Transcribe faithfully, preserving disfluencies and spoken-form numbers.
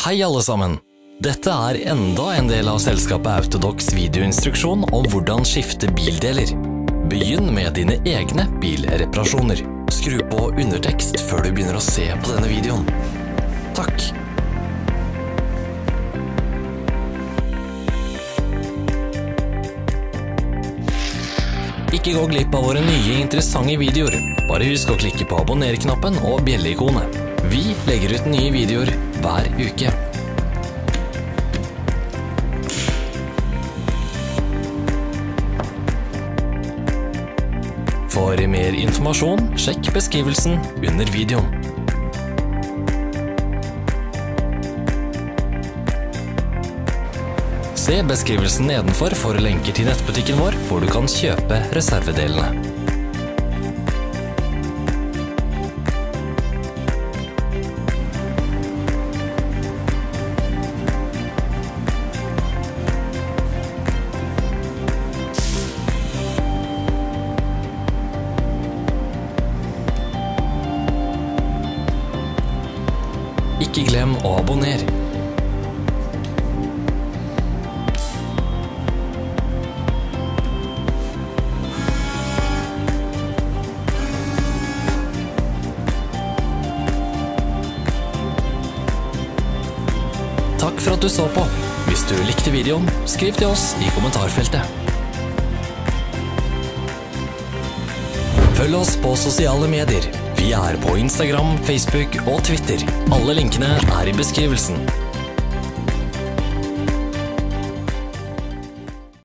Hei alle sammen! Dette er enda en del av selskapet Autodocs videoinstruksjon om hvordan skifte bildeler. Begynn med dine egne bilreparasjoner. Skru på undertekst før du begynner å se på denne videoen. Takk! Ikke gå glipp av våre nye interessante videoer. Bare husk å klikke på abonner-knappen og bjelle-ikonet. Vi legger ut nye videoer hver uke. For mer informasjon, sjekk beskrivelsen under videoen. Se beskrivelsen nedenfor for lenker til nettbutikken vår, hvor du kan kjøpe reservedelene. Ikke glem å abonnere. Takk for at du så på. Hvis du likte videoen, skriv til oss i kommentarfeltet. Følg oss på sosiale medier. Vi er på Instagram, Facebook og Twitter. Alle linkene er i beskrivelsen.